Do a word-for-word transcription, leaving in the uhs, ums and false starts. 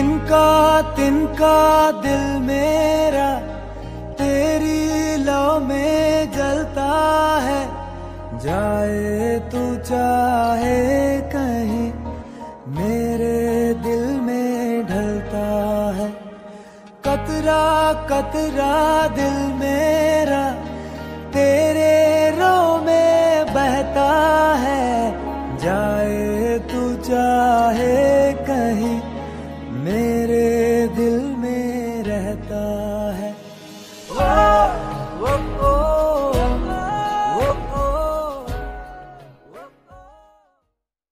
तिनका तिनका दिल मेरा तेरी लौ में जलता है, जाए तू चाहे कहीं मेरे दिल में ढलता है। कतरा कतरा दिल मेरा तेरे रो में बहता है, जाए तू चाहे कहीं मेरे दिल में रहता